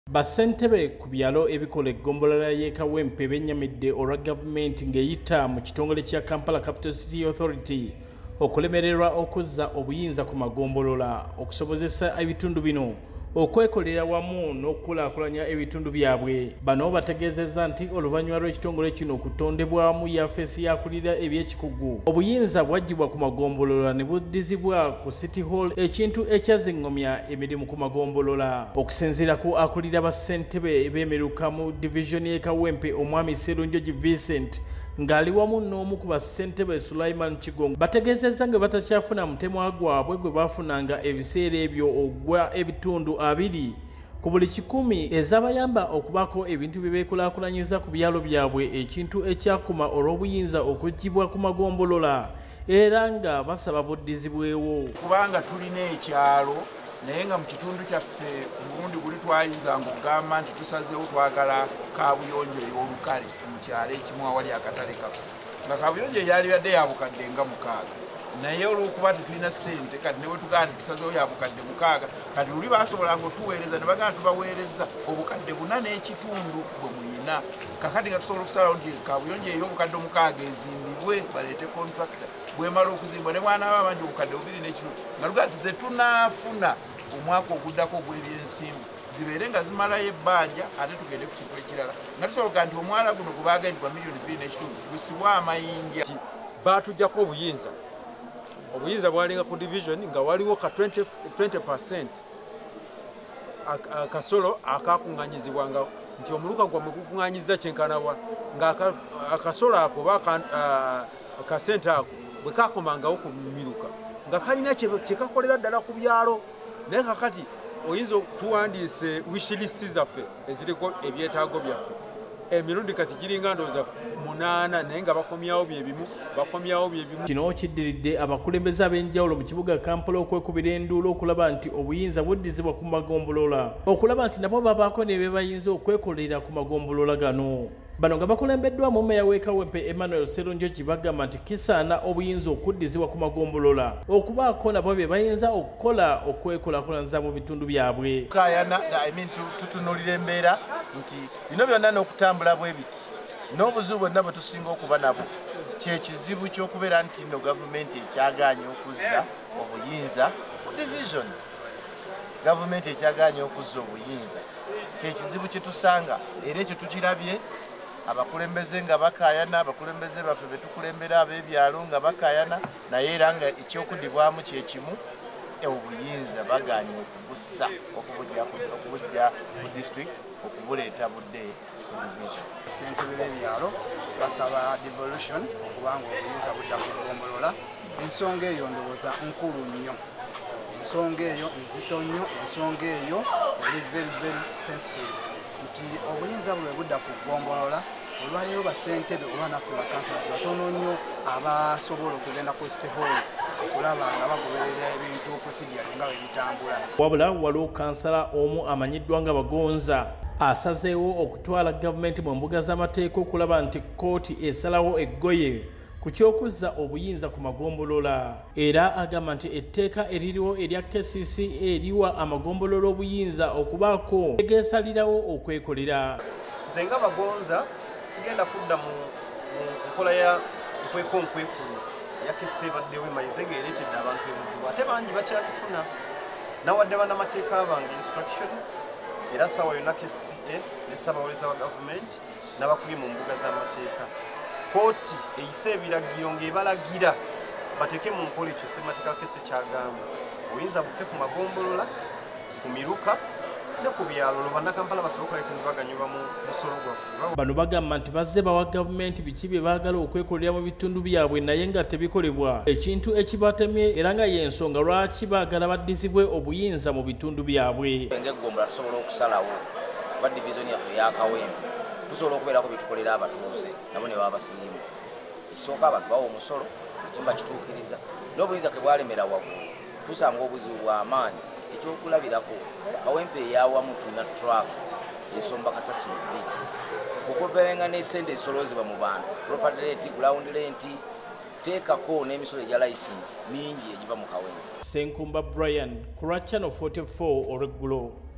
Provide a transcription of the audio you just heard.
Bassentebe ku byalo ebikola eggombolola y'e Kawempe bennyamidde olwa gavumenti ng'eyita mu kitongole kya Kampala Capital City Authority okulemererwa okuzza obuyinza ku magombolola okusobozesa ebitundu bino okwekolera wamu n'okukulaakulanya ebitundu byabwe. Bano bategeezezza nti oluvannyuma lw'ekitongole kino okutondebwamu yafeesi yakulira eby'ekikugu, obuyinza bwaggyibwa ku magombolola ne buddizibwa ku City Hall, ekintu ekyaziŋŋomya emirimu ku magombolola. Okusinziira ku akulira bassentebe b'emiruka mu Devolution y'e Kawempe omwami Sserunjogi Vincent ng'ali wamu n'omu ku bassentebe Sulaiman Kigongo, bategeezezza nga batakyafuna mutemwa gwabwe gwe baafunanga ebiseera ebyo ogwa ebitundu 2 ku buli 100 ezabayamba okubaako ebintu bye beekulaakulanyiza ku byalo byabwe, ekintu ekyakuma olw'obuyinza okuggyibwa ku magombolola era nga basaba buddizibwewo. Kubanga tulina ekyalo naye nga mu kitundu kyaffe omulundi guli twayinzanga okugamba nti tusazeewo twagala kaabuyonjo ey'olukale mu kyalo ekimu awali akatale kaffe, nga kaabuyonjo eyali yadde yabukadde nga 6, naye olw'okuba tetulina ssente kati ne bwe tugamba nti tusazeewo yabukadde 6, kati luli baasobolanga otuweereza ne bagamba tubaweereza obukadde 4 n'ekitundu bwe muyina. Kakati nga tusobola okusalawo nti kaabuyonjo ey'obukadde 6 ezimbibwe baleete kontrakita, bwemala okuzimbwa ne bwanaaba bangi obukadde 2 n'ekitundu, nga lugaa nti ze tunaafuna omwaka oguddako ogw'ebyensimbi zibeere nga zimalayo ebbanja ate tugende ku kintu ekirala, nga tusobola nti omwala guno gwe baagala nti gwa $2 n'ekitundu gusibwe amayinja. Baatuggyako obuyinza bwalinga ku division nga waliwo ka 20% akasolo akakuŋŋanyizibwanga nti omuluka gwammwe gukuŋŋanyiza kyenkanawa nga akasolo ako akasente ako bwe kakomangawo ku miruka nga kalina kyekakolera ddala ku byalo. Naye kakati oyinza tuwandiise wishlist zaffe eziriko ebyetaago byaffe, emirundi kati giringa ndowooza 8 naye nga bakomyawo byebimu. Kino kiddiridde abakulembeze ab'enjawulo mu kibuga Kampala okwekubira enduulu okulaba nti obuyinza buddizibwa ku magombolola, okulaba nti nabo babaako ne bebayinza okwekolera ku magombolola gano. Bano nga bakulembeddwa mu Meya w'e Kawempe Emmanuel Sserunjogi bagamba nti kisaana obuyinza okuddizibwa ku magombolola okubaako nabo bye bayinza okukola okwekulaakulanyiza mu bitundu byabwe. Tutunuulira embeera nti bino byonna n'okutambula bwe biti n'obuzibu bwonna bwe tusinga okuba nabo kye kizibu ky'okubeera nti no gavumenti ekyagaanye okuzza obuyinza ku division. Gavumenti ekyagaanye okuzza obuyinza kye kizibu kye tusanga era ekyo tukirabye abakulembeze nga bakaayana, abakulembeze baffe be tukulembera ab'ebyalo nga bakaayana, naye era nga eky'okuddibwamu kye kimu, obuyinza bagaanye okubussa okubuggya ku district okubuleeta budde ku division. Ssentebe b'ebyalo basaba Devolution okubanga obuyinza budda ku ggombolola. Ensonga eyo ndowooza nkulu nnyo, ensonga eyo nzito nnyo, ensonga eyo eri very sensitive nti obuyinza bwe budda ku ggombolola olwaleero bassentebe oba naffe bakansalazi batono nnyo abasobola okugenda ku City Halls okulaba nga bagoberera ebintu procedure nga bwe bitambula. Wabula waliwo kansala omu amanyiddwa nga Bagonza asazeewo okutwala gavumenti mu mbuga z'amateeka okulaba nti kkooti esalawo eggoye ku ky'okuzza obuyinza ku magombolola, era agamba nti etteeka eririwo erya KCC eriwa amagombolola obuyinza okubaako egeesalirawo okwekolera. Nze nga Bagonza sigenda kudda mu nkola ya nkwekonkwekulu yakese baddewo emayize ng'ereetedde abantu ebizibu, ate bangi bakyabifuna nawadde bannamateeka bange instructions, era ssaawa yonna KCCA ne ssaabawolereza wa gavumenti n'abakuli mu mbuga z'amateeka. Kooti eyise ebiragiro ng'ebalagira bateeke mu nkola ekyo ssemateeka kese kyagamba obuyinza bukke ku magombolola, ku miruka ne ku byalo bannakampala basobola okubaganyulwa mu musolo gwaffe. Bano bagamba nti bazze bawa gavumenti biki bye baagala okwekolera mu bitundu byabwe naye nga tebikolebwa, ekintu ekibatemye era nga y'ensonga lwaki baagala baddizibwe obuyinza mu bitundu byabwe. Ng'eggombolola tusobola okusalawo ba division yaffe ya Kawempe tusobola okubeerako bitukolera abatuuze nabo ne baba basirimu. Ekisooka abantu bawa omusolo ekimba kituukiriza n'obuyinza ke bwalemera waggulu tusanga obuzibu bw'amaanyi. Ekyokulabirako Kawempe eyawamu tulina truck esomba kasasiro 2 okubeerenga n'essente ezisolozebwa mu bantu, property rate, ground rent, teekako n'emisolo egya license mingi egiva mu Kawempe. Senkumba Brian ku Channel 44 olw'eggulo.